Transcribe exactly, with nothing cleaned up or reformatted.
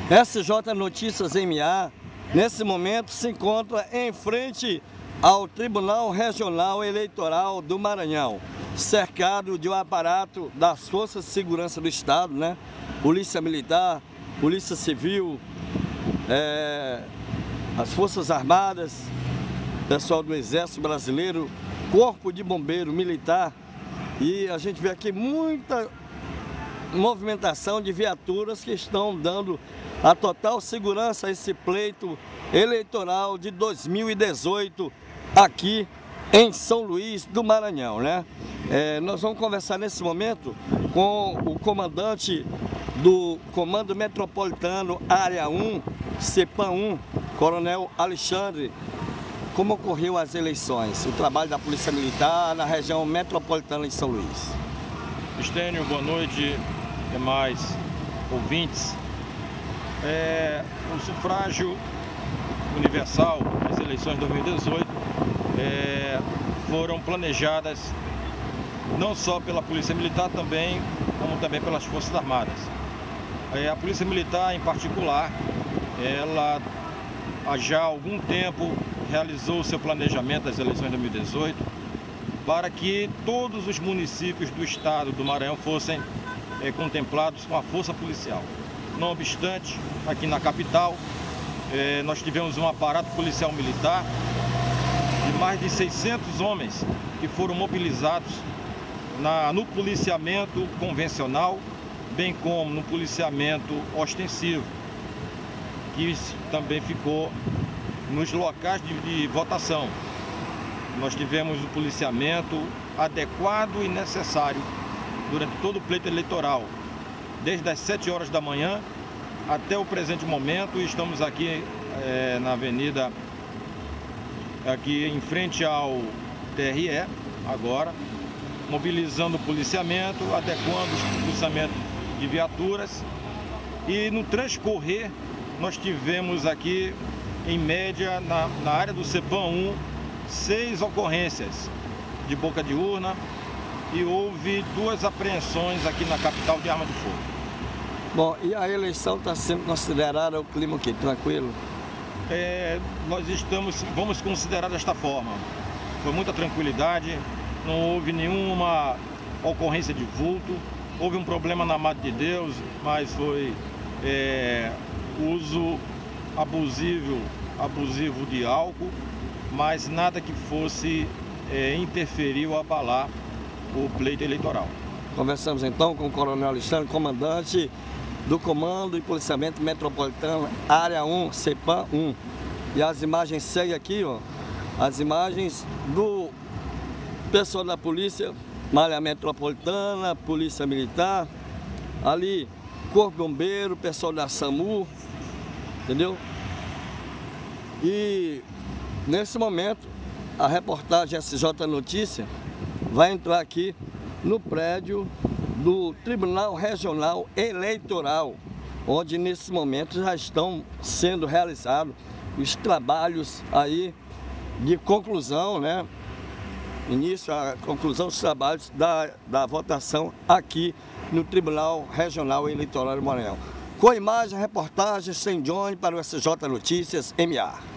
S J Notícias M A, nesse momento, se encontra em frente ao Tribunal Regional Eleitoral do Maranhão, cercado de um aparato das Forças de Segurança do Estado, né? Polícia Militar, Polícia Civil, é, as Forças Armadas, pessoal do Exército Brasileiro, Corpo de Bombeiro Militar, e a gente vê aqui muita movimentação de viaturas que estão dando a total segurança a esse pleito eleitoral de dois mil e dezoito aqui em São Luís do Maranhão, né? É, nós vamos conversar nesse momento com o comandante do Comando Metropolitano Área um, CEPAM um, Coronel Alexandre. Como ocorreu as eleições, o trabalho da Polícia Militar na região metropolitana de São Luís? Estênio, boa noite, demais ouvintes. É, o sufrágio universal nas eleições de dois mil e dezoito é, foram planejadas não só pela Polícia Militar, também, como também pelas Forças Armadas. É, a Polícia Militar, em particular, ela há já algum tempo realizou o seu planejamento das eleições de dois mil e dezoito para que todos os municípios do estado do Maranhão fossem é, contemplados com a força policial. Não obstante, aqui na capital, é, nós tivemos um aparato policial militar de mais de seiscentos homens que foram mobilizados na, no policiamento convencional, bem como no policiamento ostensivo, que também ficou nos locais de, de votação. Nós tivemos o policiamento adequado e necessário durante todo o pleito eleitoral, desde as sete horas da manhã até o presente momento. Estamos aqui é, na avenida, aqui em frente ao T R E, agora, mobilizando o policiamento, adequando o policiamento de viaturas, e no transcorrer nós tivemos aqui, em média, na, na área do CEPAM um, seis ocorrências de boca de urna, e houve duas apreensões aqui na capital de arma de fogo. Bom, e a eleição está sendo considerada o clima aqui, tranquilo? É, nós estamos, vamos considerar desta forma. Foi muita tranquilidade, não houve nenhuma ocorrência de vulto, houve um problema na Mata de Deus, mas foi é, uso abusivo, abusivo de álcool, mas nada que fosse é, interferir ou abalar o pleito eleitoral. Conversamos então com o Coronel Alexandre, comandante do Comando e Policiamento Metropolitano Área um, CEPAM um. E as imagens seguem aqui, ó, as imagens do pessoal da Polícia, Malha Metropolitana, Polícia Militar, ali Corpo Bombeiro, pessoal da SAMU, entendeu? E nesse momento a reportagem S J Notícia vai entrar aqui no prédio do Tribunal Regional Eleitoral, onde nesse momento já estão sendo realizados os trabalhos aí de conclusão, né? Início a conclusão dos trabalhos da, da votação aqui no Tribunal Regional Eleitoral do Maranhão. Com imagem, reportagem, sem Johnny para o S J Notícias M A.